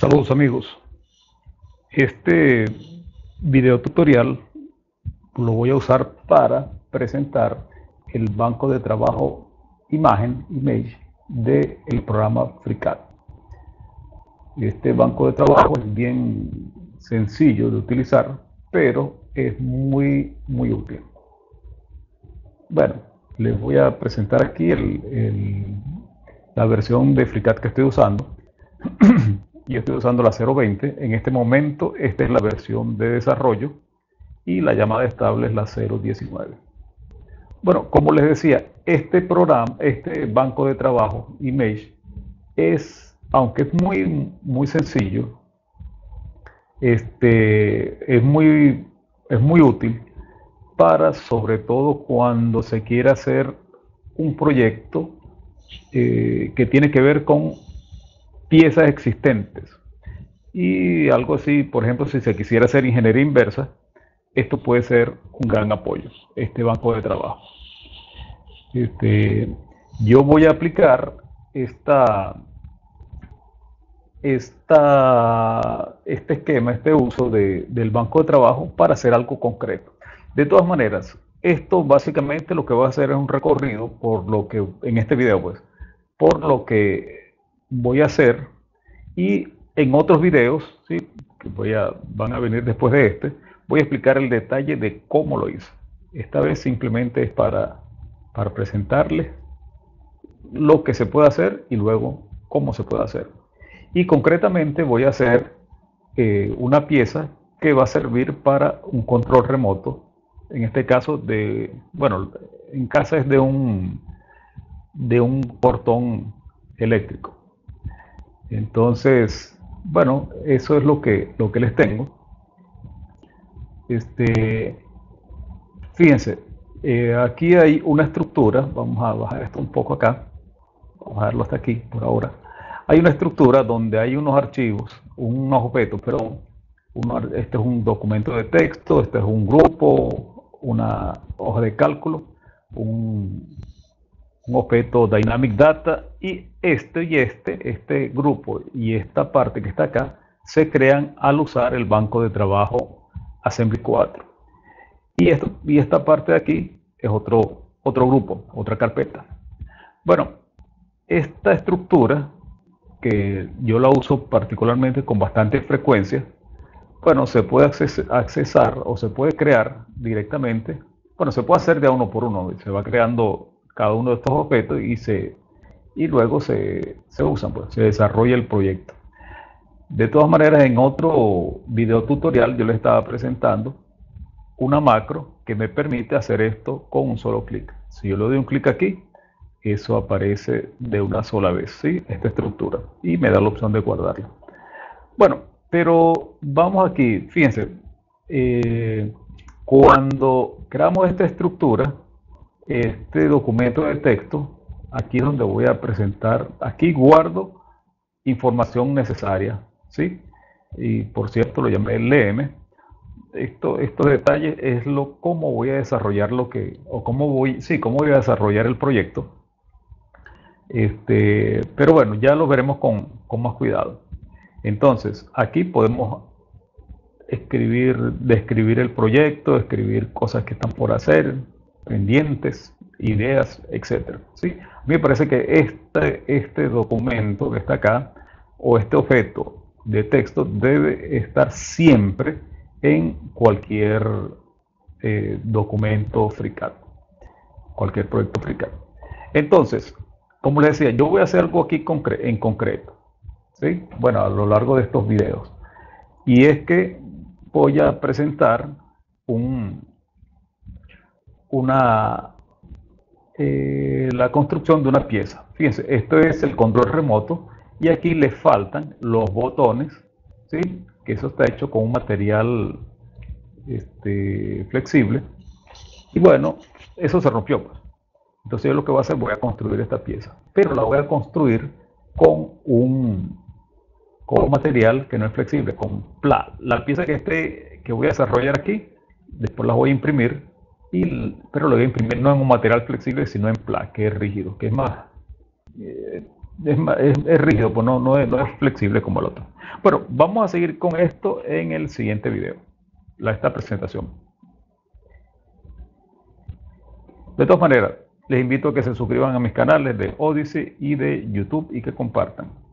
Saludos amigos. Este video tutorial lo voy a usar para presentar el banco de trabajo imagen, image, del programa FreeCAD. Este banco de trabajo es bien sencillo de utilizar, pero es muy útil. Bueno, les voy a presentar aquí la versión de FreeCAD que estoy usando. Yo estoy usando la 0.20. En este momento esta es la versión de desarrollo y la llamada estable es la 0.19. Bueno, como les decía, este programa, este banco de trabajo image aunque es muy sencillo, es muy útil para, sobre todo cuando se quiere hacer un proyecto que tiene que ver con piezas existentes. Y algo así, por ejemplo, si se quisiera hacer ingeniería inversa, esto puede ser un gran apoyo, este banco de trabajo. Este, yo voy a aplicar este esquema, este uso del banco de trabajo para hacer algo concreto. De todas maneras, esto básicamente lo que va a hacer es un recorrido por lo que, en este video pues, por lo que voy a hacer, y en otros videos, ¿sí?, que van a venir después de este, voy a explicar el detalle de cómo lo hice. Esta vez simplemente es para presentarles lo que se puede hacer y luego cómo se puede hacer. Y concretamente voy a hacer una pieza que va a servir para un control remoto. En este caso bueno, en casa es de un portón eléctrico. Entonces, bueno, eso es lo que les tengo. Fíjense, aquí hay una estructura. Vamos a bajar esto un poco acá. Vamos a dejarlo hasta aquí por ahora. Hay una estructura donde hay unos archivos, unos objetos, perdón. Este es un documento de texto, este es un grupo, una hoja de cálculo, un objeto Dynamic Data, y este grupo y esta parte que está acá se crean al usar el banco de trabajo Assembly 4. Y esta parte de aquí es otro grupo, otra carpeta. Bueno, esta estructura, que yo la uso particularmente con bastante frecuencia, bueno, se puede accesar o se puede crear directamente. Bueno, se puede hacer de uno por uno, se va creando cada uno de estos objetos y luego se usan, pues, se desarrolla el proyecto. De todas maneras, en otro video tutorial yo les estaba presentando una macro que me permite hacer esto con un solo clic. Si yo le doy un clic aquí, eso aparece de una sola vez, ¿sí?, esta estructura, y me da la opción de guardarla. Bueno, pero vamos aquí, fíjense, cuando creamos esta estructura, este documento de texto, aquí es donde voy a presentar, aquí guardo información necesaria, ¿sí? Y por cierto lo llamé LM. Estos detalles es cómo voy a desarrollar cómo voy a desarrollar el proyecto. Pero bueno, ya lo veremos con más cuidado. Entonces, aquí podemos describir el proyecto, escribir cosas que están por hacer, pendientes, ideas, etc. ¿Sí? A mí me parece que este documento que está acá, o este objeto de texto, debe estar siempre en cualquier documento FreeCAD, cualquier proyecto FreeCAD. Entonces, como les decía, yo voy a hacer algo aquí en concreto, ¿sí?, bueno, a lo largo de estos videos. Y es que voy a presentar la construcción de una pieza. Fíjense, esto es el control remoto y aquí le faltan los botones, ¿sí?, que eso está hecho con un material flexible. Y bueno, eso se rompió, pues. Entonces yo lo que voy a hacer, voy a construir esta pieza, pero la voy a construir con un material que no es flexible, con PLA. La pieza que voy a desarrollar aquí, después la voy a imprimir, pero lo voy a imprimir no en un material flexible, sino en PLA, que es rígido, que es más, es rígido, pues no es flexible como el otro. Bueno, vamos a seguir con esto en el siguiente video, esta presentación. De todas maneras, les invito a que se suscriban a mis canales de Odyssey y de YouTube y que compartan.